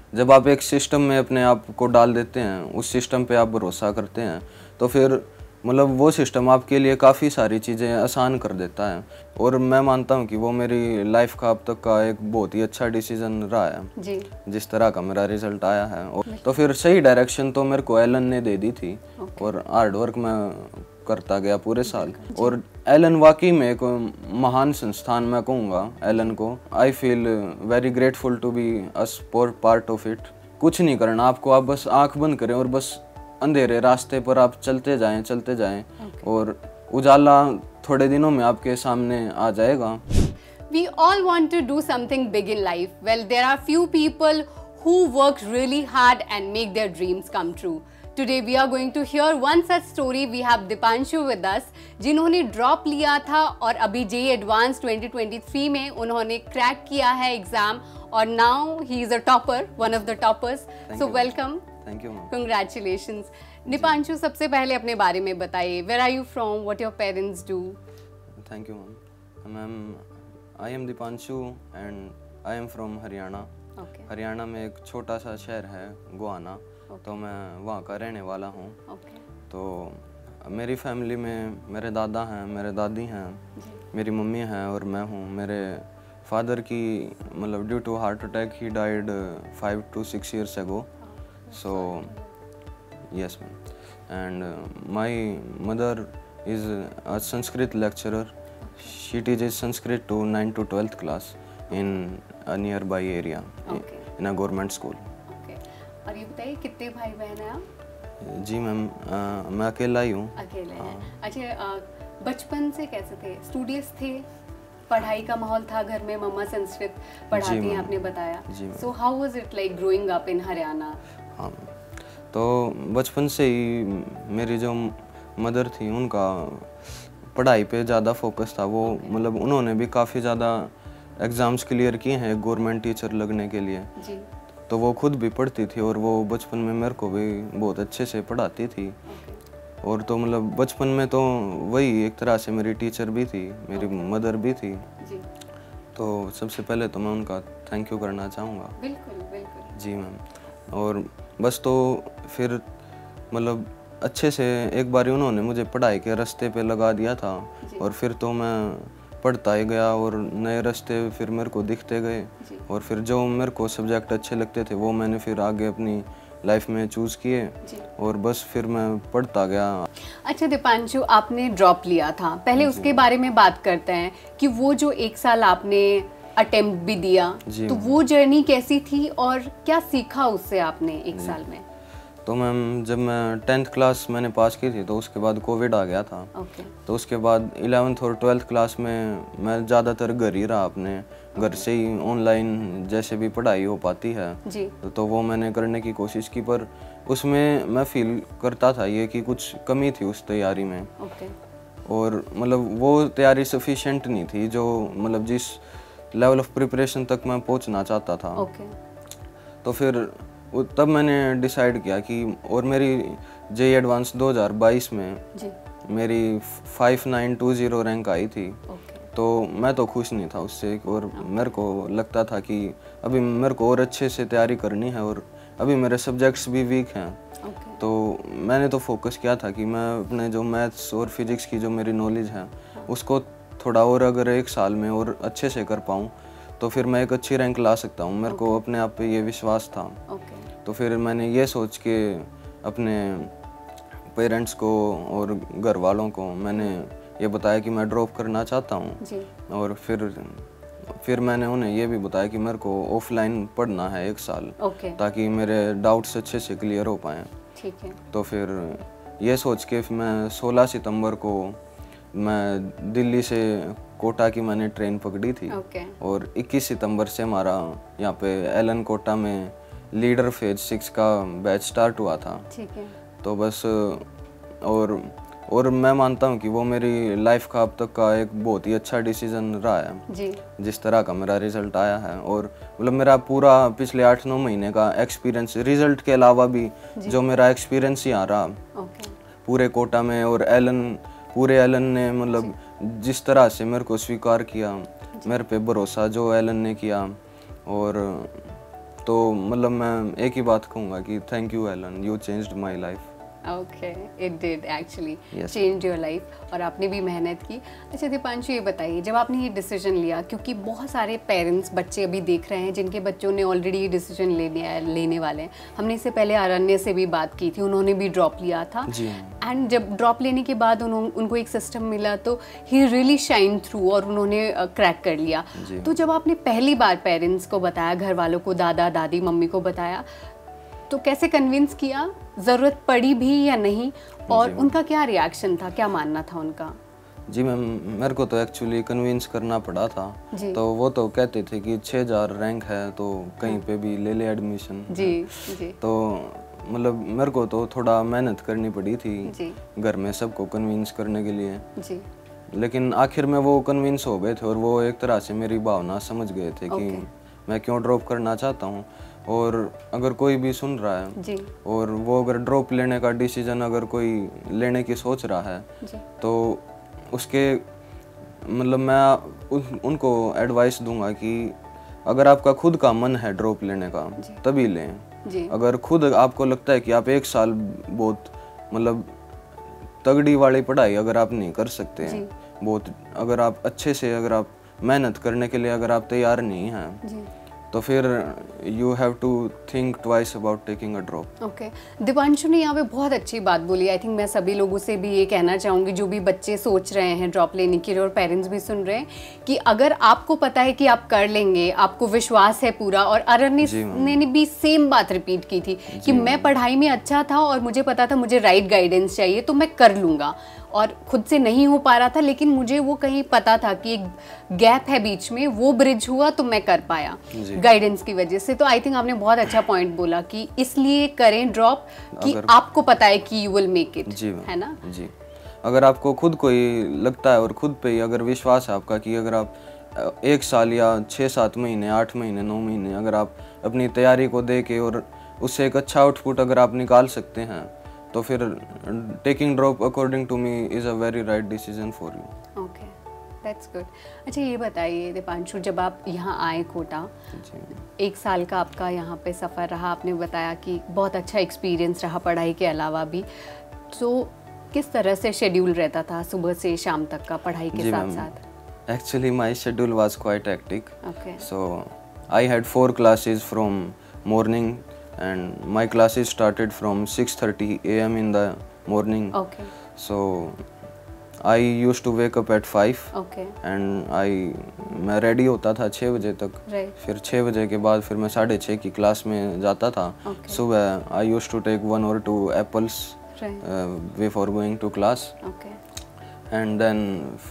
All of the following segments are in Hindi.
जब आप एक सिस्टम में अपने आप को डाल देते हैं, उस सिस्टम पे आप भरोसा करते हैं, तो फिर मतलब वो सिस्टम आपके लिए काफ़ी सारी चीज़ें आसान कर देता है। और मैं मानता हूँ कि वो मेरी लाइफ का अब तक का एक बहुत ही अच्छा डिसीजन रहा है जी। जिस तरह का मेरा रिजल्ट आया है। और तो फिर सही डायरेक्शन तो मेरे को एलन ने दे दी थी और हार्ड वर्क मैं करता गया पूरे साल। और एलन वाकई में एक महान संस्थान मैं कहूँगा एलन को। I feel very grateful to be a part of it. कुछ नहीं करना आपको, आप बस आंख बंद करें और बस अंधेरे रास्ते पर आप चलते जाएं और उजाला थोड़े दिनों में आपके सामने आ जाएगा। We all want to do something big in life. Well, there are few people who work really hard and make their dreams come true. Today we are going to hear one such story. We have Dipanshu with us, जिन्होंने ड्रॉप लिया था और अभी JEE Advanced 2023 में उन्होंने क्रैक किया है एग्जाम और now he is a topper, one of the toppers. So welcome. Thank you, ma'am. Congratulations. Dipanshu, सबसे पहले अपने बारे में बताइए. Where are you from? What your parents do? Thank you, ma'am. Ma'am, I am Dipanshu and I am from Haryana. Okay. Haryana में एक छोटा सा शहर है गोहाना, तो मैं वहाँ का रहने वाला हूँ। Okay. तो मेरी फैमिली में मेरे दादा हैं, मेरे दादी हैं, मेरी मम्मी हैं और मैं हूँ। मेरे फादर की मतलब ड्यू टू हार्ट अटैक ही died 5 to 6 years ago. So yes, ma'am. And my mother is a Sanskrit lecturer. She teaches Sanskrit to 9th to 12th class in a nearby area in a government school. Okay. और ये बताइए कितने भाई बहन हैं आप? जी मैम, मैं अकेला ही हूँ। अकेले हैं। अच्छा, बचपन से कैसे थे? स्टूडियस थे? पढ़ाई का माहौल था घर में? मम्मा संस्कृत पढ़ाती हैं आपने बताया। So how was it like growing up in Haryana? हाँ, तो बचपन से ही मेरी जो मदर थी उनका पढ़ाई पे ज़्यादा फोकस था। वो मतलब उन्होंने भी काफ़ी ज़्यादा एग्ज़ाम्स क्लियर किए हैं गवर्नमेंट टीचर लगने के लिए। जी। तो वो खुद भी पढ़ती थी और वो बचपन में मेरे को भी बहुत अच्छे से पढ़ाती थी। और तो मतलब बचपन में तो वही एक तरह से मेरी टीचर भी थी, मेरी मदर भी थी। जी। तो सबसे पहले तो मैं उनका थैंक यू करना चाहूँगा। बिल्कुल बिल्कुल। जी मैम। और बस तो फिर मतलब अच्छे से एक बार उन्होंने मुझे पढ़ाई के रास्ते पे लगा दिया था और फिर तो मैं पढ़ता ही गया और नए रास्ते फिर मेरे को दिखते गए और फिर जो मेरे को सब्जेक्ट अच्छे लगते थे वो मैंने फिर आगे अपनी लाइफ में चूज़ किए और बस फिर मैं पढ़ता गया। अच्छा दीपांशु, आपने ड्रॉप लिया था, पहले उसके बारे में बात करते हैं कि वो जो 1 साल आपने अटेम्प्ट भी दिया, तो वो जर्नी कैसी थी और क्या सीखा उससे आपने 1 साल में? तो मैम, जब मैं 10th क्लास मैंने पास की थी तो उसके बाद कोविड आ गया था। तो उसके बाद 11th और 12th क्लास में मैं ज़्यादातर घर ही रहा, अपने घर से ही ऑनलाइन जैसे भी पढ़ाई हो पाती है तो वो मैंने करने की कोशिश की, पर उसमें मैं फील करता था ये कि कुछ कमी थी उस तैयारी में। और मतलब वो तैयारी सफिशिएंट नहीं थी जो मतलब जिस लेवल ऑफ प्रिपरेशन तक मैं पहुंचना चाहता था। तो फिर तब मैंने डिसाइड किया कि, और मेरी JEE एडवांस 2022 में मेरी 5920 रैंक आई थी। तो मैं तो खुश नहीं था उससे और मेरे को लगता था कि अभी मेरे को और अच्छे से तैयारी करनी है और अभी मेरे सब्जेक्ट्स भी वीक हैं। तो मैंने तो फोकस किया था कि मैं अपने जो मैथ्स और फिजिक्स की जो मेरी नॉलेज है उसको थोड़ा और अगर 1 साल में और अच्छे से कर पाऊँ तो फिर मैं एक अच्छी रैंक ला सकता हूँ। मेरे को अपने आप पे ये विश्वास था। तो फिर मैंने ये सोच के अपने पेरेंट्स को और घर वालों को मैंने ये बताया कि मैं ड्रॉप करना चाहता हूँ। और फिर मैंने उन्हें ये भी बताया कि मेरे को ऑफलाइन पढ़ना है 1 साल ताकि मेरे डाउट्स अच्छे से क्लियर हो पाएँ। तो फिर ये सोच के मैं 16 सितंबर को मैं दिल्ली से कोटा की मैंने ट्रेन पकड़ी थी और 21 सितंबर से हमारा यहाँ पे एलन कोटा में लीडर फेज 6 का बैच स्टार्ट हुआ था। तो बस और मैं मानता हूँ कि वो मेरी लाइफ का अब तक का एक बहुत ही अच्छा डिसीजन रहा है जिस तरह का मेरा रिजल्ट आया है। और मतलब मेरा पूरा पिछले 8-9 महीने का एक्सपीरियंस, रिजल्ट के अलावा भी जो मेरा एक्सपीरियंस यहाँ रहा पूरे कोटा में, और पूरे एलन ने मतलब जिस तरह से मेरे को स्वीकार किया, मेरे पे भरोसा जो एलन ने किया, और तो मतलब मैं एक ही बात कहूँगा कि thank you Allen, you changed my life. Okay, it did actually change your life, और आपने भी मेहनत की। अच्छा दीपांशु, ये बताइए, जब आपने ये डिसीजन लिया, क्योंकि बहुत सारे पेरेंट्स बच्चे अभी देख रहे हैं जिनके बच्चों ने ऑलरेडी ये डिसीजन लेने वाले हैं। हमने इससे पहले अरण्य से भी बात की थी, उन्होंने भी ड्रॉप लिया था, एंड जब ड्रॉप लेने के बाद उनको एक सिस्टम मिला तो ही रियली शाइन थ्रू और उन्होंने क्रैक कर लिया। तो जब आपने पहली बार पेरेंट्स को बताया, घर वालों को, दादा दादी मम्मी को बताया, तो कैसे कन्विंस किया, ज़रूरत पड़ी भी या नहीं, और उनका क्या रिएक्शन था, क्या मानना था उनका? जी मैम, मेरे को तो एक्चुअली कन्विंस करना पड़ा था। तो वो तो कहते थे कि 6000 रैंक है तो कहीं पे भी ले ले एडमिशन। जी। तो मतलब मेरे को तो थोड़ा मेहनत करनी पड़ी थी घर में सबको कन्विंस करने के लिए जी। लेकिन आखिर में वो कन्विंस हो गए थे और वो एक तरह से मेरी भावना समझ गए थे कि मैं क्यों ड्रॉप करना चाहता हूँ। और अगर कोई भी सुन रहा है जी। और वो अगर ड्रॉप लेने का डिसीजन अगर कोई लेने की सोच रहा है जी। तो उसके मतलब मैं उनको एडवाइस दूंगा कि अगर आपका खुद का मन है ड्रॉप लेने का तभी लें जी। अगर खुद आपको लगता है कि आप एक साल बहुत मतलब तगड़ी वाली पढ़ाई अगर आप नहीं कर सकते हैं, बहुत अगर आप अच्छे से अगर आप मेहनत करने के लिए अगर आप तैयार नहीं हैं तो फिर you have to think twice about taking a drop. Okay, Dipanshu ने यहाँ पे बहुत अच्छी बात बोली। आई थिंक मैं सभी लोगों से भी ये कहना चाहूँगी जो भी बच्चे सोच रहे हैं ड्रॉप लेने के लिए और पेरेंट्स भी सुन रहे हैं कि अगर आपको पता है कि आप कर लेंगे, आपको विश्वास है पूरा, और अरण्य ने भी सेम बात रिपीट की थी कि मैं पढ़ाई में अच्छा था और मुझे पता था मुझे राइट गाइडेंस चाहिए तो मैं कर लूँगा, और खुद से नहीं हो पा रहा था लेकिन मुझे वो कहीं पता था कि एक गैप है बीच में, वो ब्रिज हुआ तो मैं कर पाया गाइडेंस की वजह से। तो आई थिंक आपने बहुत अच्छा पॉइंट बोला कि इसलिए करें ड्रॉप कि आपको पता है कि यू विल मेक इट, है ना जी। अगर आपको खुद को ही लगता है और खुद पे ही अगर विश्वास है आपका कि अगर आप 1 साल या 6-7 महीने, 8 महीने, 9 महीने अगर आप अपनी तैयारी को दे के और उससे एक अच्छा आउटपुट अगर आप निकाल सकते हैं तो फिर taking drop according to me is a very right decision for you. Okay, that's good. अच्छा ये बताइए दीपांशु, जब आप यहाँ आए कोटा, 1 साल का आपका यहाँ पे सफ़र रहा, आपने बताया कि बहुत अच्छा एक्सपीरियंस रहा पढ़ाई के अलावा भी, तो किस तरह से शेड्यूल रहता था सुबह से शाम तक का पढ़ाई के साथ साथ? Actually my schedule was quite hectic. Okay. So I had 4 classes from morning and my classes started from 6:30 AM in the morning. Okay. So I used to wake up at 5. Okay. And मैं ready होता था 6 बजे तक. Right. फिर 6 बजे के बाद फिर मैं 6:30 की क्लास में जाता था. Okay. सुबह I used to take 1 or 2 apples before going to class. Okay. And then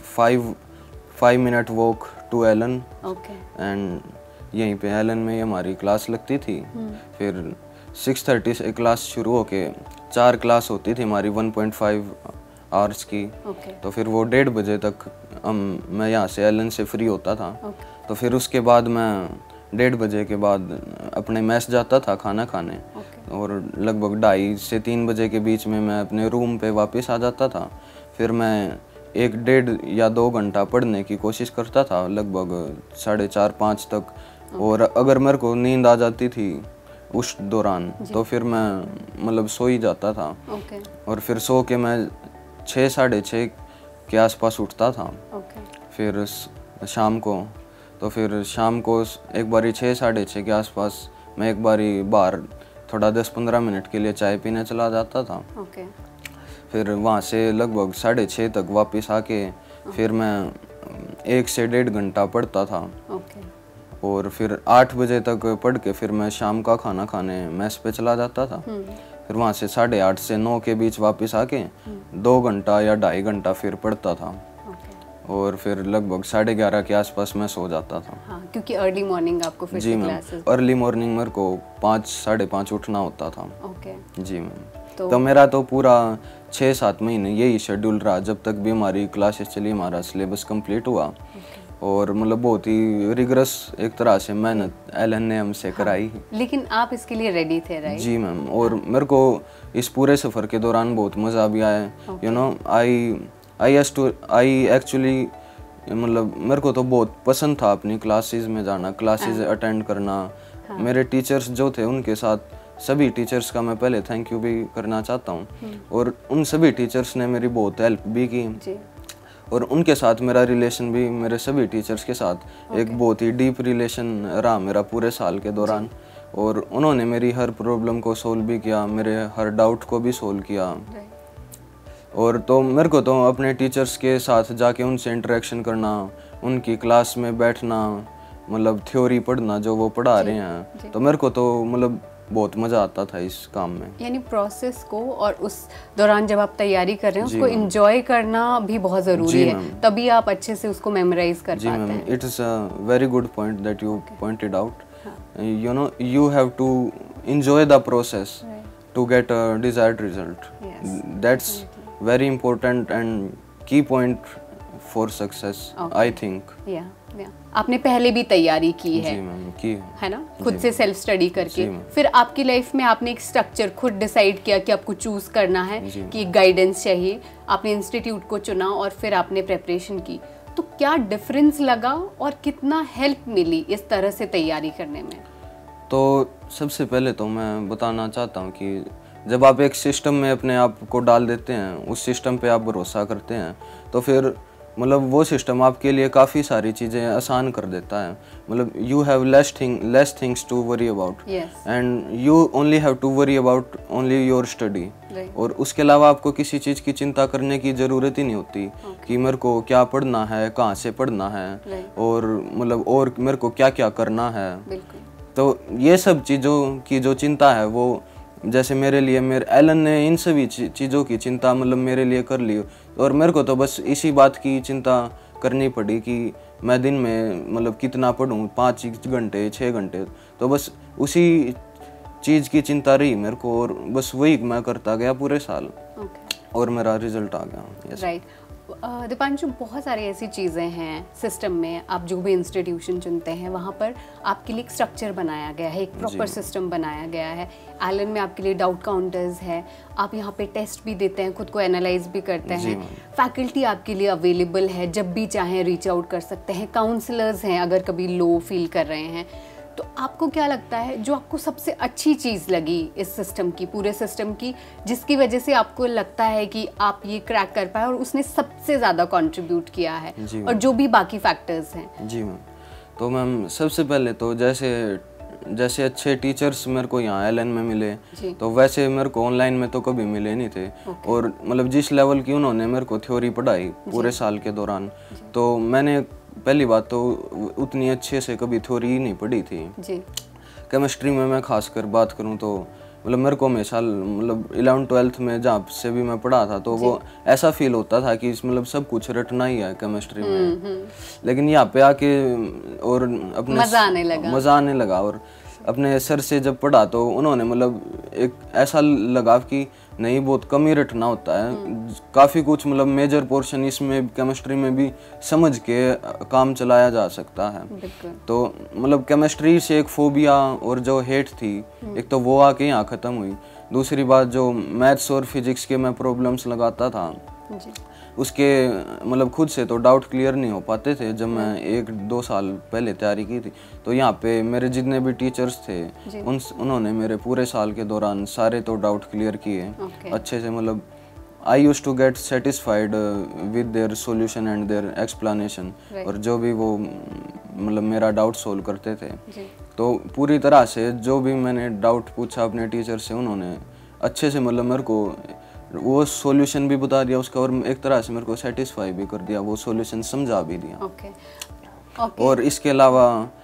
5-minute walk to Ellen. Okay. And यहीं पे एलन में हमारी क्लास लगती थी। फिर 6:30 से क्लास शुरू होके 4 क्लास होती थी हमारी 1.5 आवर्स की। तो फिर वो 1:30 बजे तक मैं यहाँ से एलन से फ्री होता था। तो फिर उसके बाद मैं 1:30 बजे के बाद अपने मेस जाता था खाना खाने और लगभग 2:30 से 3 बजे के बीच में मैं अपने रूम पे वापस आ जाता था। फिर मैं 1-1.5 या 2 घंटा पढ़ने की कोशिश करता था लगभग 4:30-5 तक। और अगर मेरे को नींद आ जाती थी उस दौरान तो फिर मैं मतलब सो ही जाता था। और फिर सो के मैं 6-6:30 के आसपास उठता था। फिर शाम को एक बारी 6-6:30 के आसपास मैं एक बारी बाहर थोड़ा 10-15 मिनट के लिए चाय पीने चला जाता था। फिर वहाँ से लगभग 6:30 तक वापस आके फिर मैं 1 से 1.5 घंटा पढ़ता था। और फिर 8 बजे तक पढ़ के फिर मैं शाम का खाना खाने मेस पे चला जाता था। फिर वहाँ से 8:30 से 9 के बीच वापस आके 2 घंटा या 2.5 घंटा फिर पढ़ता था। और फिर लगभग 11:30 के आसपास मैं सो जाता था। हाँ, क्योंकि अर्ली मॉर्निंग आपको फिर जी मैम, अर्ली मॉर्निंग मेरे को 5-5:30 उठना होता था। जी मैम, तो मेरा तो पूरा 6-7 महीने यही शेड्यूल रहा जब तक भी हमारी क्लासेस चली, हमारा सिलेबस कंप्लीट हुआ। और मतलब बहुत ही रिगरस एक तरह से मेहनत एलन ने हमसे कराई। लेकिन आप इसके लिए रेडी थे, राइट? जी मैम, और मेरे को इस पूरे सफ़र के दौरान बहुत मज़ा भी आया। यू नो आई एक्चुअली मतलब मेरे को तो बहुत पसंद था अपनी क्लासेस में जाना, क्लासेस अटेंड करना। मेरे टीचर्स जो थे उनके साथ सभी टीचर्स का मैं पहले थैंक यू भी करना चाहता हूँ। और उन सभी टीचर्स ने मेरी बहुत हेल्प भी की और उनके साथ मेरा रिलेशन भी मेरे सभी टीचर्स के साथ एक बहुत ही डीप रिलेशन रहा मेरा पूरे साल के दौरान। और उन्होंने मेरी हर प्रॉब्लम को सोल्व भी किया, मेरे हर डाउट को भी सोल्व किया। और तो मेरे को तो अपने टीचर्स के साथ जाके उनसे इंटरेक्शन करना, उनकी क्लास में बैठना, मतलब थ्योरी पढ़ना जो वो पढ़ा रहे हैं, तो मेरे को तो मतलब बहुत मज़ा आता था इस काम में। यानी प्रोसेस को और उस दौरान जब आप तैयारी कर रहे हैं उसको एंजॉय करना भी बहुत ज़रूरी है, तभी आप अच्छे से उसको मेमोराइज कर पाते हैं। It is a very good point that you pointed out. You know, you have to enjoy the process to get a desired result. That's very important and key point for success, I think. आपने पहले भी तैयारी की है, की है ना, खुद से सेल्फ स्टडी करके। फिर आपकी लाइफ में आपने एक स्ट्रक्चर खुद डिसाइड किया कि आपको चूज करना है कि एक गाइडेंस चाहिए, आपने इंस्टीट्यूट को चुना और फिर आपने प्रेपरेशन की। तो क्या डिफरेंस लगा और कितना हेल्प मिली इस तरह से तैयारी करने में? तो सबसे पहले तो मैं बताना चाहता हूँ कि जब आप एक सिस्टम में अपने आप को डाल देते हैं, उस सिस्टम पे आप भरोसा करते हैं, तो फिर मतलब वो सिस्टम आपके लिए काफ़ी सारी चीज़ें आसान कर देता है। मतलब you have less things to worry about and you only have to worry about only your study. और उसके अलावा आपको किसी चीज़ की चिंता करने की ज़रूरत ही नहीं होती कि मेरे को क्या पढ़ना है, कहाँ से पढ़ना है, और मतलब और मेरे को क्या क्या करना है। तो ये सब चीज़ों की जो चिंता है वो, जैसे मेरे लिए मेरे एलन ने इन सभी चीज़ों की चिंता मतलब मेरे लिए कर ली। और मेरे को तो बस इसी बात की चिंता करनी पड़ी कि मैं दिन में मतलब कितना पढूं, 5 घंटे 6 घंटे, तो बस उसी चीज़ की चिंता रही मेरे को और बस वही मैं करता गया पूरे साल। और मेरा रिजल्ट आ गया। राइट। दीपांशु, बहुत सारी ऐसी चीज़ें हैं सिस्टम में, आप जो भी इंस्टीट्यूशन चुनते हैं वहाँ पर आपके लिए एक स्ट्रक्चर बनाया गया है, एक प्रॉपर सिस्टम बनाया गया है। एलन में आपके लिए डाउट काउंटर्स है, आप यहाँ पे टेस्ट भी देते हैं, खुद को एनालाइज भी करते हैं, फैकल्टी आपके लिए अवेलेबल है, जब भी चाहें रीच आउट कर सकते हैं, काउंसलर्स हैं अगर कभी लो फील कर रहे हैं। तो आपको क्या लगता है जो आपको सबसे अच्छी चीज़ लगी इस सिस्टम की, पूरे सिस्टम की, जिसकी वजह से आपको लगता है कि आप ये क्रैक कर पाए और उसने सबसे ज़्यादा कंट्रीब्यूट किया है, और जो भी बाकी फैक्टर्स हैं? जी मैम, तो मैम सबसे पहले तो जैसे अच्छे टीचर्स मेरे को यहाँ एलन में मिले, तो वैसे मेरे को ऑनलाइन में तो कभी मिले नहीं थे। और मतलब जिस लेवल की उन्होंने मेरे को थ्योरी पढ़ाई पूरे साल के दौरान, तो मैंने पहली बात तो उतनी अच्छे से कभी थ्योरी ही नहीं पढ़ी थी। केमिस्ट्री में मैं खासकर बात करूं तो मतलब मेरे को हमेशा मतलब 11th-12th में जहाँ से भी मैं पढ़ा था तो वो ऐसा फील होता था कि मतलब सब कुछ रटना ही है केमिस्ट्री में। लेकिन यहाँ पे आके और अपने मज़ा आने लगा और अपने सर से जब पढ़ा तो उन्होंने मतलब एक ऐसा लगा कि नहीं, बहुत कम ही रटना होता है, काफ़ी कुछ मतलब मेजर पोर्शन इसमें केमिस्ट्री में भी समझ के काम चलाया जा सकता है। तो मतलब केमिस्ट्री से एक फोबिया और जो हेट थी, एक तो वो आके यहाँ ख़त्म हुई। दूसरी बात, जो मैथ्स और फिजिक्स के मैं प्रॉब्लम्स लगाता था उसके मतलब खुद से तो डाउट क्लियर नहीं हो पाते थे। जब मैं 1-2 साल पहले तैयारी की थी तो यहाँ पे मेरे जितने भी टीचर्स थे उन्होंने मेरे पूरे साल के दौरान सारे तो डाउट क्लियर किए अच्छे से। मतलब I used to get satisfied with their solution and their explanation, और जो भी वो मतलब मेरा डाउट सोल्व करते थे तो पूरी तरह से जो भी मैंने डाउट पूछा अपने टीचर से, उन्होंने अच्छे से मतलब मेरे को वो सॉल्यूशन भी बता दिया उसका, और एक तरह से मेरे को सेटिस्फाई भी कर दिया, वो सॉल्यूशन समझा भी दिया। और इसके अलावा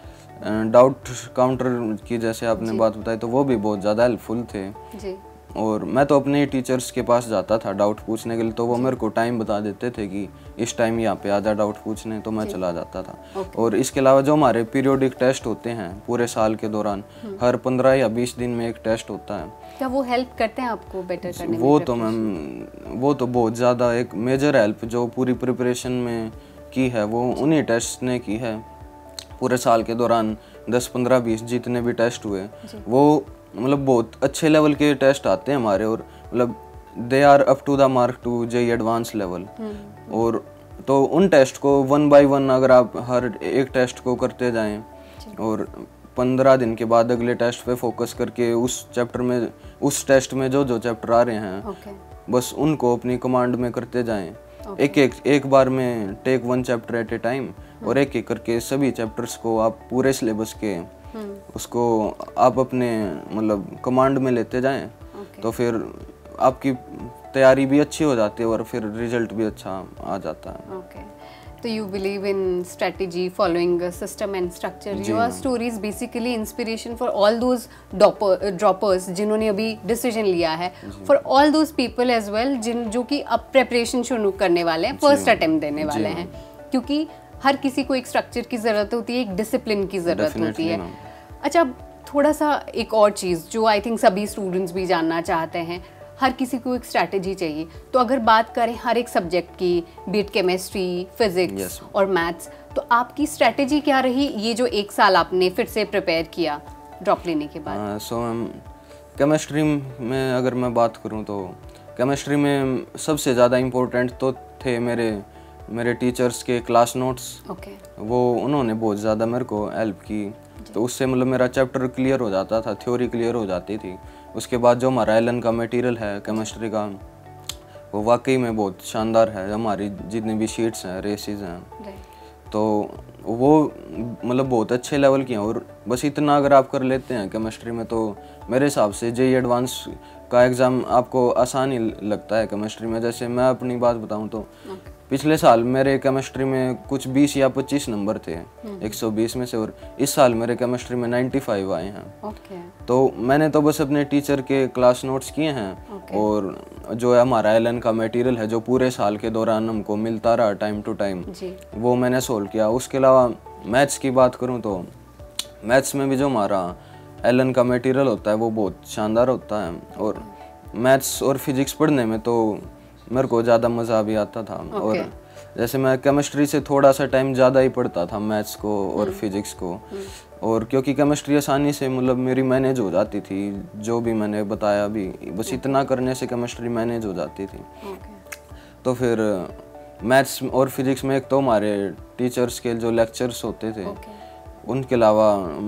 डाउट काउंटर की जैसे आपने बात बताई तो वो भी बहुत ज़्यादा हेल्पफुल थे। और मैं तो अपने टीचर्स के पास जाता था डाउट पूछने के लिए, तो वो मेरे को टाइम बता देते थे कि इस टाइम यहाँ पे आजा डाउट पूछने, तो मैं चला जाता था। और इसके अलावा जो हमारे पीरियोडिक टेस्ट होते हैं पूरे साल के दौरान, हर 15 या 20 दिन में एक टेस्ट होता है। क्या वो हेल्प करते हैं आपको बेटर करने में? वो तो मैम वो तो बहुत ज़्यादा एक मेजर हेल्प जो पूरी प्रिपरेशन में की है वो उन्हीं टेस्ट ने की है। पूरे साल के दौरान 10, 15, 20 जितने भी टेस्ट हुए वो मतलब बहुत अच्छे लेवल के टेस्ट आते हैं हमारे, और मतलब they are up to the mark to JEE advance level. और तो उन टेस्ट को 1 by 1 अगर आप हर एक टेस्ट को करते जाएं और 15 दिन के बाद अगले टेस्ट पे फोकस करके उस चैप्टर में, उस टेस्ट में जो जो चैप्टर आ रहे हैं बस उनको अपनी कमांड में करते जाएं। एक बार में take 1 chapter at a time, और एक एक करके सभी चैप्टर्स को आप पूरे सिलेबस के उसको आप अपने मतलब कमांड में लेते जाएं। तो फिर आपकी तैयारी भी अच्छी हो जाती है और फिर रिजल्ट भी अच्छा आ जाता है। So you believe in strategy, following a system and structure. Your story is basically inspiration for all those droppers जिन्होंने अभी decision लिया है, for all those people as well जो कि अब preparation शुरू करने वाले हैं, first attempt देने वाले हैं, क्योंकि हर किसी को एक structure की ज़रूरत होती है, एक discipline की ज़रूरत होती है। अच्छा, थोड़ा सा एक और चीज़ जो I think सभी students भी जानना चाहते हैं, हर किसी को एक स्ट्रैटेजी चाहिए। तो अगर बात करें हर एक सब्जेक्ट की, बीट केमिस्ट्री, फिजिक्स और मैथ्स, तो आपकी स्ट्रैटेजी क्या रही ये जो 1 साल आपने फिर से प्रिपेयर किया ड्रॉप लेने के बाद? केमिस्ट्री में अगर मैं बात करूं तो केमिस्ट्री में सबसे ज़्यादा इम्पोर्टेंट तो थे मेरे टीचर्स के क्लास नोट्स। वो उन्होंने बहुत ज़्यादा मेरे को हेल्प की, तो उससे मतलब मेरा चैप्टर क्लियर हो जाता था, थ्योरी क्लियर हो जाती थी। उसके बाद जो हमारा एलन का मटेरियल है केमिस्ट्री का, वो वाकई में बहुत शानदार है। हमारी जितनी भी शीट्स हैं, रेसिस हैं, तो वो मतलब बहुत अच्छे लेवल की हैं। और बस इतना अगर आप कर लेते हैं केमिस्ट्री में, तो मेरे हिसाब से जेईई एडवांस का एग्ज़ाम आपको आसान ही लगता है केमिस्ट्री में। जैसे मैं अपनी बात बताऊं तो पिछले साल मेरे केमिस्ट्री में कुछ 20 या 25 नंबर थे 120 में से, और इस साल मेरे केमिस्ट्री में 95 आए हैं। तो मैंने तो बस अपने टीचर के क्लास नोट्स किए हैं, और जो है हमारा एलन का मटेरियल है जो पूरे साल के दौरान हमको मिलता रहा टाइम टू टाइम, वो मैंने सोल्व किया। उसके अलावा मैथ्स की बात करूँ तो मैथ्स में भी जो हमारा एलन का मटेरियल होता है वो बहुत शानदार होता है। और मैथ्स और फिजिक्स पढ़ने में तो मेरे को ज़्यादा मज़ा भी आता था। और जैसे मैं केमिस्ट्री से थोड़ा सा टाइम ज़्यादा ही पढ़ता था मैथ्स को और फिजिक्स को, और क्योंकि केमिस्ट्री आसानी से मतलब मेरी मैनेज हो जाती थी, जो भी मैंने बताया भी, बस इतना करने से केमिस्ट्री मैनेज हो जाती थी। तो फिर मैथ्स और फिजिक्स में एक तो हमारे टीचर्स के जो लेक्चर्स होते थे, उनके अलावा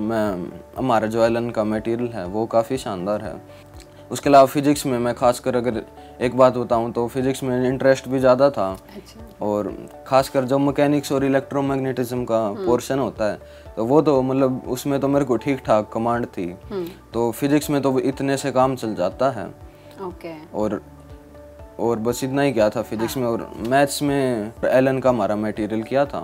हमारा जो एलन का मटेरियल है वो काफ़ी शानदार है। उसके अलावा फिजिक्स में मैं खासकर अगर एक बात बताऊं तो फिजिक्स में इंटरेस्ट भी ज़्यादा था। और खासकर जो मैकेनिक्स और इलेक्ट्रोमैग्नेटिज्म का पोर्शन होता है, तो वो तो मतलब उसमें तो मेरे को ठीक ठाक कमांड थी। तो फिजिक्स में तो इतने से काम चल जाता है। और बस इतना ही क्या था फिजिक्स में। और मैथ्स में एलन का हमारा मटेरियल किया था,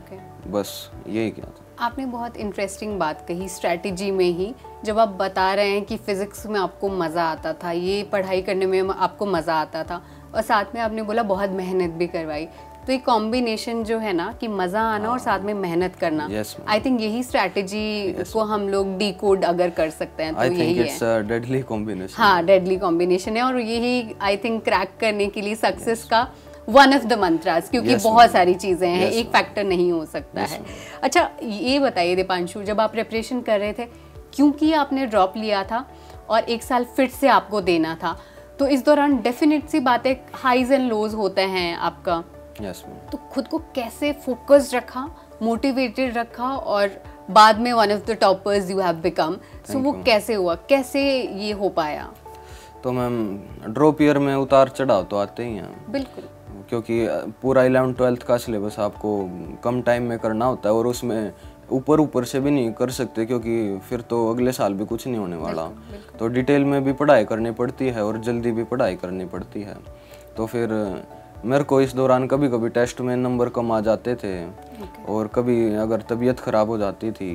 बस यही क्या था। आपने बहुत इंटरेस्टिंग बात कही स्ट्रैटेजी में ही, जब आप बता रहे हैं कि फिज़िक्स में आपको मज़ा आता था, ये पढ़ाई करने में आपको मज़ा आता था, और साथ में आपने बोला बहुत मेहनत भी करवाई। तो ये कॉम्बिनेशन जो है ना कि मज़ा आना और साथ में मेहनत करना, आई थिंक यही स्ट्रैटेजी को हम लोग डिकोड अगर कर सकते हैं तो यही है। Deadly combination. हाँ, डेडली कॉम्बिनेशन है, और यही आई थिंक क्रैक करने के लिए सक्सेस का वन ऑफ द मंत्रास, क्योंकि बहुत सारी चीज़ें हैं, एक फैक्टर नहीं हो सकता है। अच्छा, ये बताइए दीपांशु, जब आप प्रिपरेशन कर रहे थे, क्योंकि आपने ड्रॉप लिया था और 1 साल फिर से आपको देना था, तो इस दौरान डेफिनेट सी बातें हाईज एंड लोज होते हैं आपका। तो खुद को कैसे फोकस्ड रखा, मोटिवेटेड रखा, और बाद में one of the toppers you have become, so वो कैसे हुआ, कैसे ये हो पाया? तो मैम ड्रॉप ईयर में उतार चढ़ाव तो आते ही हैं, बिल्कुल, क्योंकि पूरा 11th-12th का सिलेबस आपको कम टाइम में करना होता है, और उसमें ऊपर से भी नहीं कर सकते, क्योंकि फिर तो अगले साल भी कुछ नहीं होने वाला। तो डिटेल में भी पढ़ाई करनी पड़ती है और जल्दी भी पढ़ाई करनी पड़ती है। तो फिर मेरे को इस दौरान कभी कभी टेस्ट में नंबर कम आ जाते थे, और कभी अगर तबीयत ख़राब हो जाती थी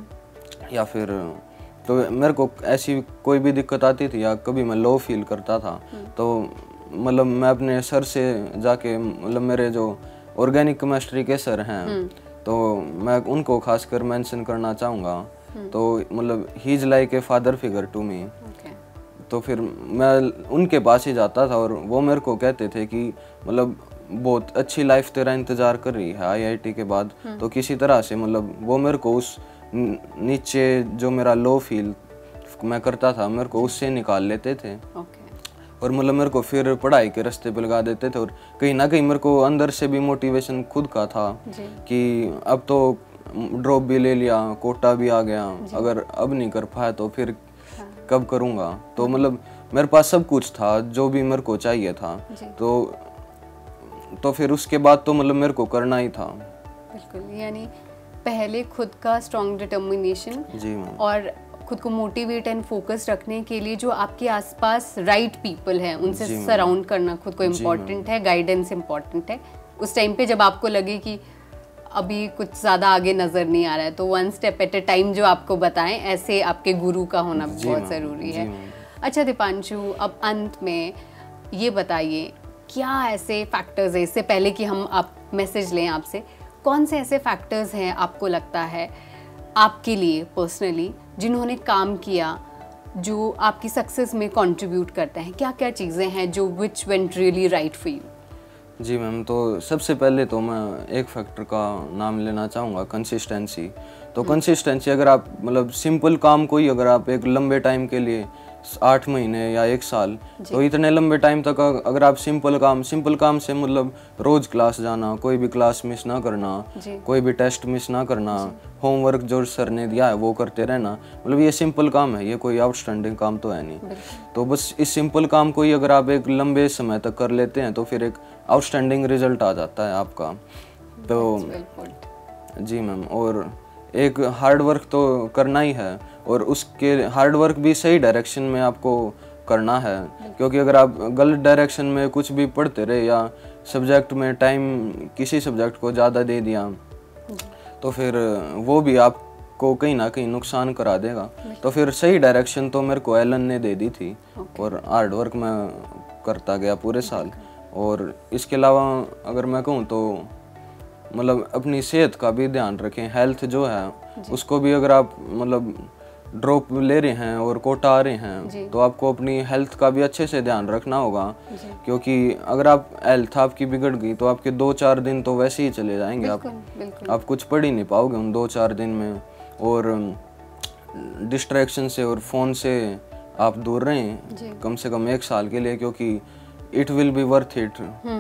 या फिर तो मेरे को ऐसी कोई भी दिक्कत आती थी, या कभी मैं लो फील करता था, तो मतलब मैं अपने सर से जाके, मतलब मेरे जो ऑर्गेनिक केमिस्ट्री के सर हैं, तो मैं उनको खासकर मेंशन करना चाहूँगा। तो मतलब he is like a father figure to me. तो फिर मैं उनके पास ही जाता था, और वो मेरे को कहते थे कि मतलब बहुत अच्छी लाइफ तेरा इंतज़ार कर रही है IIT के बाद, तो किसी तरह से मतलब वो मेरे को उस नीचे जो मेरा लो फील मैं करता था, मेरे को उससे निकाल लेते थे। और मतलब मेरे को फिर पढ़ाई के रास्ते पे लगा देते थे। और कहीं ना कहीं मेरे को अंदर से भी मोटिवेशन खुद का था कि अब तो ड्रॉप भी ले लिया, कोटा भी आ गया, अगर अब नहीं कर पाया तो फिर कब करूँगा। तो मतलब मेरे पास सब कुछ था जो भी मेरे को चाहिए था, तो फिर उसके बाद तो मतलब मेरे को करना ही था। बिल्कुल, यानी पहले खुद का स्ट्रॉन्ग डिटर्मिनेशन और खुद को मोटिवेट एंड फोकस रखने के लिए जो आपके आसपास राइट पीपल हैं उनसे सराउंड करना खुद को इम्पोर्टेंट है, गाइडेंस इम्पोर्टेंट है। उस टाइम पे जब आपको लगे कि अभी कुछ ज़्यादा आगे नज़र नहीं आ रहा है तो one step at a time जो आपको बताएं, ऐसे आपके गुरु का होना बहुत ज़रूरी है। अच्छा दीपांशु, अब अंत में ये बताइए क्या ऐसे फैक्टर्स है, इससे पहले कि हम आप मैसेज लें आपसे, कौन से ऐसे फैक्टर्स हैं आपको लगता है आपके लिए पर्सनली जिन्होंने काम किया जो आपकी सक्सेस में कंट्रीब्यूट करते हैं? क्या क्या चीज़ें हैं जो which went really right for you? जी मैम, तो सबसे पहले तो मैं एक फैक्टर का नाम लेना चाहूँगा, कंसिस्टेंसी। तो कंसिस्टेंसी, अगर आप मतलब सिंपल काम को ही अगर आप एक लंबे टाइम के लिए 8 महीने या 1 साल, तो इतने लंबे टाइम तक अगर आप सिंपल काम से मतलब रोज क्लास जाना, कोई भी क्लास मिस ना करना, कोई भी टेस्ट मिस ना करना, होमवर्क जो सर ने दिया है वो करते रहना, मतलब ये सिंपल काम है, ये कोई आउटस्टैंडिंग काम तो है नहीं। तो बस इस सिंपल काम को ही अगर आप एक लंबे समय तक कर लेते हैं तो फिर एक आउटस्टैंडिंग रिजल्ट आ जाता है आपका। तो जी मैम, और एक हार्ड वर्क तो करना ही है, और उसके हार्ड वर्क भी सही डायरेक्शन में आपको करना है, क्योंकि अगर आप गलत डायरेक्शन में कुछ भी पढ़ते रहे या सब्जेक्ट में टाइम किसी सब्जेक्ट को ज़्यादा दे दिया तो फिर वो भी आपको कहीं ना कहीं नुकसान करा देगा। तो फिर सही डायरेक्शन तो मेरे को एलन ने दे दी थी, और हार्ड वर्क मैं करता गया पूरे साल। और इसके अलावा अगर मैं कहूँ तो मतलब अपनी सेहत का भी ध्यान रखें, हेल्थ जो है उसको भी, अगर आप मतलब ड्रॉप ले रहे हैं और कोटा आ रहे हैं तो आपको अपनी हेल्थ का भी अच्छे से ध्यान रखना होगा, क्योंकि अगर आप हेल्थ आपकी बिगड़ गई तो आपके 2-4 दिन तो वैसे ही चले जाएंगे। आप कुछ पढ़ ही नहीं पाओगे उन 2-4 दिन में। और डिस्ट्रैक्शन से और फ़ोन से आप दूर रहें कम से कम 1 साल के लिए, क्योंकि it will be worth it.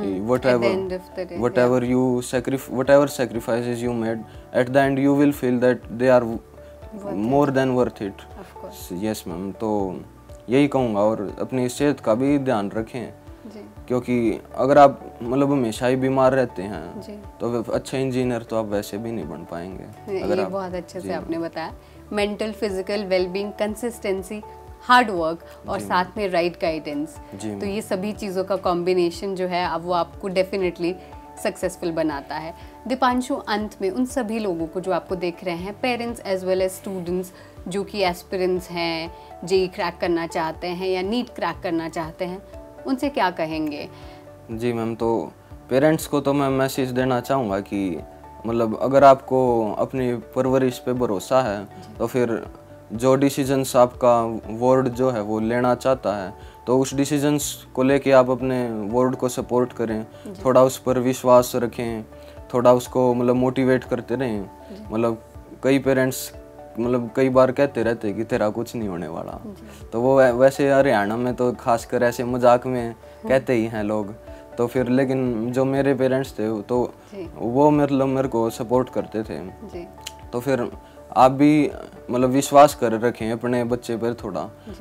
Whatever sacrifices you made, at the end you will feel that they are more than worth it. Of course. Yes ma'am, तो यही कहूँगा। और अपनी सेहत का भी ध्यान रखें, क्योंकि अगर आप मतलब हमेशा ही बीमार रहते हैं तो अच्छा इंजीनियर तो आप वैसे भी नहीं बन पाएंगे। अगर ये बहुत अच्छे से आपने बताया, mental, physical wellbeing, consistency, hard work और साथ में राइट गाइडेंस, तो ये सभी चीज़ों का कॉम्बिनेशन जो है अब वो आपको डेफिनेटली सक्सेसफुल बनाता है। दीपांशु, अंत में उन सभी लोगों को जो आपको देख रहे हैं, parents as well as students जो कि एस्पिरेंट्स हैं, जेईई क्रैक करना चाहते हैं या नीट क्रैक करना चाहते हैं, उनसे क्या कहेंगे? जी मैम, तो पेरेंट्स को तो मैं मैसेज देना चाहूँगा कि मतलब अगर आपको अपनी परवरिश पे भरोसा है तो फिर जो डिसीजंस आपका बोर्ड जो है वो लेना चाहता है तो उस डिसीजंस को लेके आप अपने बोर्ड को सपोर्ट करें, थोड़ा उस पर विश्वास रखें, थोड़ा उसको मतलब मोटिवेट करते रहें। मतलब कई पेरेंट्स मतलब कई बार कहते रहते कि तेरा कुछ नहीं होने वाला, तो वो वैसे हरियाणा में तो खासकर ऐसे मजाक में कहते ही हैं लोग। तो फिर लेकिन जो मेरे पेरेंट्स थे तो वो मतलब मेरे को सपोर्ट करते थे। तो फिर आप भी मतलब विश्वास कर रखें अपने बच्चे पर थोड़ा।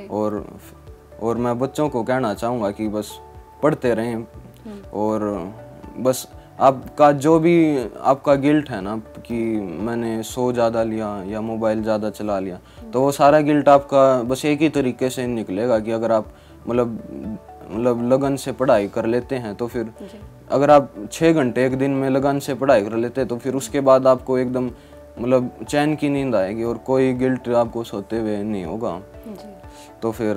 और मैं बच्चों को कहना चाहूँगा कि बस पढ़ते रहें, और बस आपका जो भी आपका गिल्ट है ना कि मैंने सो ज़्यादा लिया या मोबाइल ज़्यादा चला लिया, तो वो सारा गिल्ट आपका बस एक ही तरीके से निकलेगा कि अगर आप मतलब लगन से पढ़ाई कर लेते हैं तो फिर अगर आप 6 घंटे एक दिन में लगन से पढ़ाई कर लेते हैं तो फिर उसके बाद आपको एकदम मतलब चैन की नींद आएगी और कोई गिल्ट आपको सोते हुए नहीं होगा। तो फिर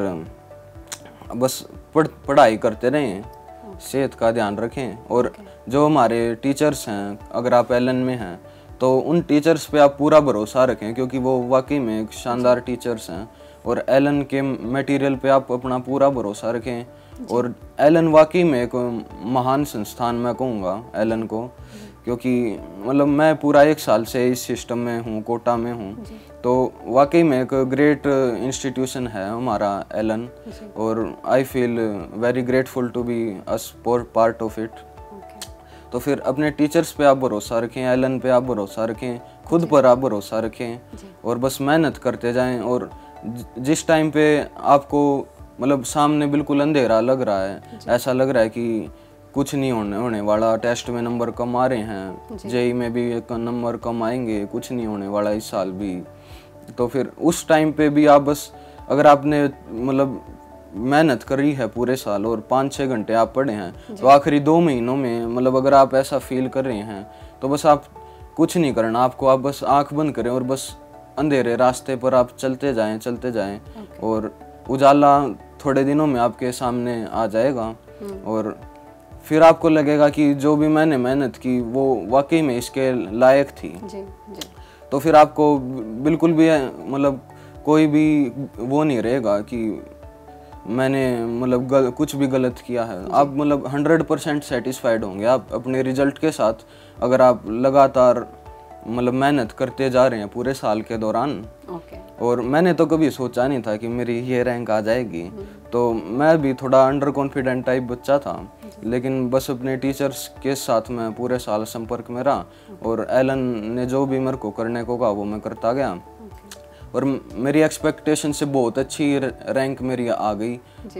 बस पढ़ाई करते रहें, सेहत का ध्यान रखें। और जो हमारे टीचर्स हैं, अगर आप एलन में हैं तो उन टीचर्स पे आप पूरा भरोसा रखें, क्योंकि वो वाकई में एक शानदार टीचर्स हैं। और एलन के मटेरियल पे आप अपना पूरा भरोसा रखें। और एलन वाकई में एक महान संस्थान मैं कहूँगा एलन को, क्योंकि मतलब मैं पूरा 1 साल से इस सिस्टम में हूँ, कोटा में हूँ, तो वाकई में एक ग्रेट इंस्टीट्यूशन है हमारा एलन। और I feel very grateful to be as part of it. तो फिर अपने टीचर्स पे आप भरोसा रखें, एलन पे आप भरोसा रखें, खुद पर आप भरोसा रखें और बस मेहनत करते जाएं। और जिस टाइम पे आपको मतलब सामने बिल्कुल अंधेरा लग रहा है, ऐसा लग रहा है कि कुछ नहीं होने वाला, टेस्ट में नंबर कम आ रहे हैं, जेई में भी नंबर कम आएंगे, कुछ नहीं होने वाला इस साल भी, तो फिर उस टाइम पे भी आप बस अगर आपने मतलब मेहनत करी है पूरे साल और 5-6 घंटे आप पढ़े हैं, तो आखिरी 2 महीनों में मतलब अगर आप ऐसा फील कर रहे हैं तो बस आप कुछ नहीं करना आपको, आप बस आंख बंद करें और बस अंधेरे रास्ते पर आप चलते जाएं और उजाला थोड़े दिनों में आपके सामने आ जाएगा। और फिर आपको लगेगा कि जो भी मैंने मेहनत की वो वाकई में इसके लायक थी। तो फिर आपको बिल्कुल भी मतलब कोई भी वो नहीं रहेगा कि मैंने मतलब कुछ भी गलत किया है। आप मतलब 100% सेटिस्फाइड होंगे आप अपने रिजल्ट के साथ, अगर आप लगातार मतलब मेहनत करते जा रहे हैं पूरे साल के दौरान। और मैंने तो कभी सोचा नहीं था कि मेरी ये रैंक आ जाएगी, तो मैं भी थोड़ा अंडर कॉन्फिडेंट टाइप बच्चा था, लेकिन बस अपने टीचर्स के साथ मैं पूरे साल संपर्क में रहा और एलन ने जो भी मेरे को करने को कहा वो मैं करता गया और मेरी एक्सपेक्टेशन से बहुत अच्छी रैंक मेरी आ गई।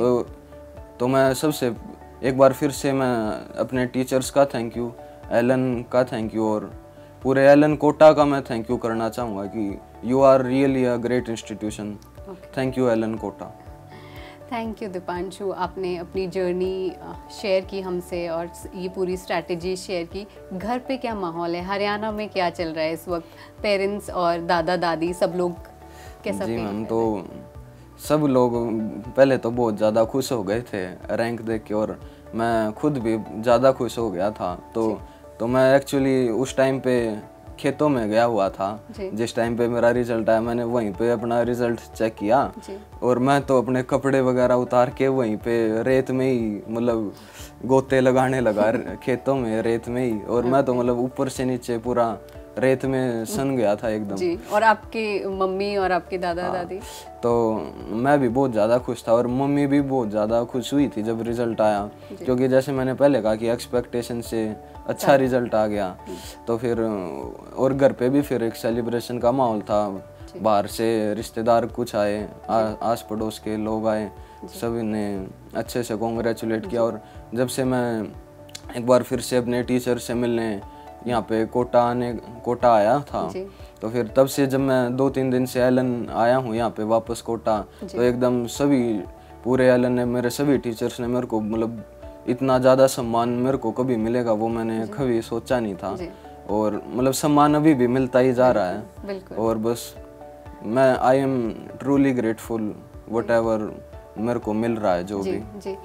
तो मैं सबसे एक बार फिर से मैं अपने टीचर्स का थैंक यू, एलन का थैंक यू और पूरे एलन कोटा का मैं थैंक यू करना चाहूँगा कि you are really a great institution. Thank you Allen Kota. Thank you Dipanshu, आपने अपनी जर्नी शेयर की हमसे और ये पूरी स्ट्रैटेजी शेयर की। घर पे क्या माहौल है, हरियाणा में क्या चल रहा है इस वक्त, पेरेंट्स और दादा दादी सब लोग कैसा? जी मैम, तो सब लोग पहले तो बहुत ज़्यादा खुश हो गए थे रैंक देख के और मैं खुद भी ज़्यादा खुश हो गया था। तो मैं एक्चुअली उस टाइम पे खेतों में गया हुआ था, जिस टाइम पे मेरा रिजल्ट आया मैंने वहीं पे अपना रिजल्ट चेक किया और मैं तो अपने कपड़े वगैरह उतार के वहीं पे रेत में ही मतलब गोते लगाने लगा खेतों में रेत में ही, और मैं तो मतलब ऊपर से नीचे पूरा रेत में सन गया था एकदम। जी। और आपके मम्मी और आपके दादा दादी? तो मैं भी बहुत ज़्यादा खुश था और मम्मी भी बहुत ज़्यादा खुश हुई थी जब रिज़ल्ट आया, क्योंकि जैसे मैंने पहले कहा कि एक्सपेक्टेशन से अच्छा रिज़ल्ट आ गया। तो फिर और घर पे भी फिर एक सेलिब्रेशन का माहौल था, बाहर से रिश्तेदार कुछ आए, आस पड़ोस के लोग आए, सभी ने अच्छे से कॉन्ग्रेचुलेट किया। और जब से मैं एक बार फिर से अपने टीचर से मिलने यहाँ पे कोटा आया था, तो फिर तब से जब मैं 2-3 दिन से एलन आया हूँ यहाँ पे वापस कोटा, तो एकदम सभी पूरे एलन ने, मेरे सभी टीचर्स ने मेरे को मतलब इतना ज़्यादा सम्मान मेरे को कभी मिलेगा वो मैंने कभी सोचा नहीं था। और मतलब सम्मान अभी भी मिलता ही जा रहा है और बस मैं I am truly grateful whatever मेरे को मिल रहा है जो भी।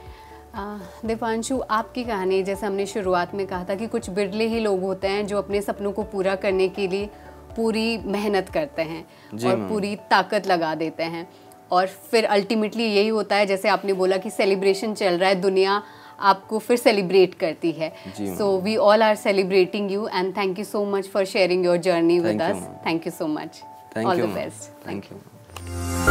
दीपांशु, आपकी कहानी जैसे हमने शुरुआत में कहा था कि कुछ बिरले ही लोग होते हैं जो अपने सपनों को पूरा करने के लिए पूरी मेहनत करते हैं और पूरी ताकत लगा देते हैं, और फिर अल्टीमेटली यही होता है जैसे आपने बोला कि सेलिब्रेशन चल रहा है, दुनिया आपको फिर सेलिब्रेट करती है। So we all are celebrating you and thank you so much for sharing your journey with us. Thank you so much. All the best. Thank you.